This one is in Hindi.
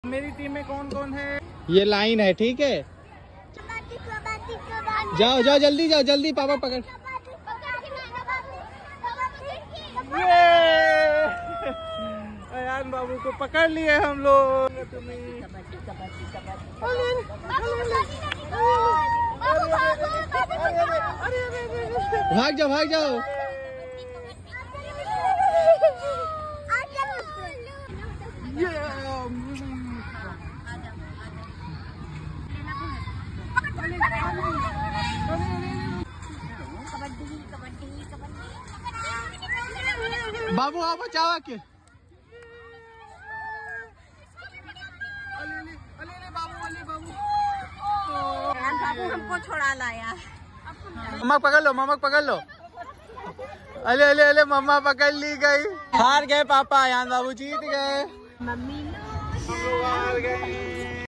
मेरी टीम में कौन कौन है? ये लाइन है, ठीक है। जाओ जाओ जल्दी, जाओ जल्दी, पापा पकड़। अयान बाबू को पकड़ लिए हम लोग। भाग जाओ भाग जाओ। बाबू आप बचाओ के। बाबू हमको छोड़ा लाया। मम्मा पकड़ लो, मम्मा पकड़ लो। अले अले अले, मम्मा पकड़ ली गई। हार गए पापा, यान बाबू जीत गए। मम्मी हार गए।